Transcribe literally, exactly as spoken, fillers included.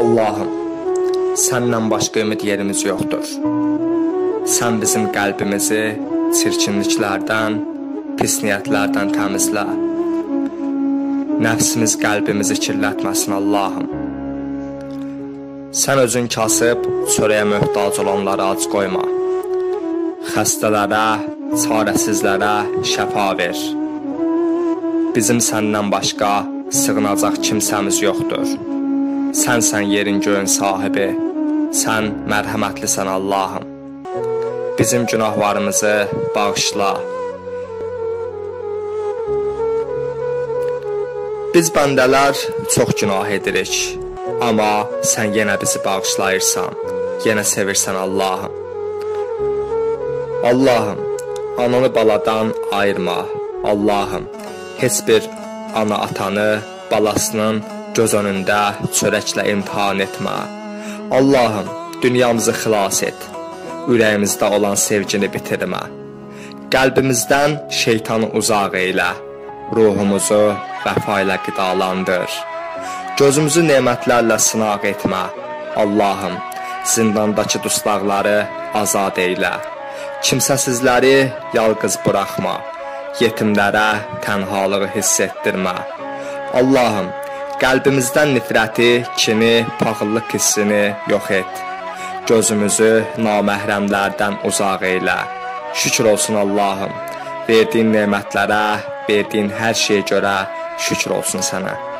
Allahım, səndən başqa ümid yerimiz yoxdur. Sən bizim qəlbimizi çirkinliklərdən, pis niyyətlərdən təmizlə. Nəfsimiz qəlbimizi kirlətməsin Allahım. Sən özün kasıb, çörəyə möhtac olanlara ac qoyma. Xəstələrə, çarəsizlərə şəfa ver. Bizim səndən başqa sığınacaq kimsəmiz yoxdur. Sənsən yerin göyün sahibi, sən mərhəmətlisən Allahım. Bizim günahlarımızı bağışla. Biz bəndələr çox günah edirik, amma sən yenə bizi bağışlayırsan, yenə sevirsən Allahım. Allahım, ananı baladan ayırma. Allahım, heç bir ana atanı balasının göz önündə çörəklə imtihan etmə. Allahım, dünyamızı xilas et. Ürəyimizdə olan sevgini bitirmə. Qəlbimizdən şeytanı uzaq eylə. Ruhumuzu vəfa ilə qidalandır. Gözümüzü nemətlərlə sınaq etmə. Allahım, zindandakı dustaqları azad eylə. Kimsəsizləri yalqız buraxma. Yetimlərə tənhalığı hiss etdirmə. Allahım, qəlbimizdən nifrəti, kini, paxıllıq hissini yox et. Gözümüzü naməhrəmlərdən uzaq eylə. Şükür olsun Allahım, verdiyin nemətlərə, verdiyin hər şeyə görə şükür olsun sənə.